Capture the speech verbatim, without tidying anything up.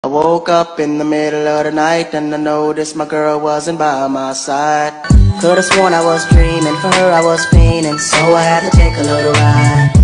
I woke up in the middle of the night and I noticed my girl wasn't by my side. Could've sworn I was dreaming, for her I was fiending, so I had to take a little ride.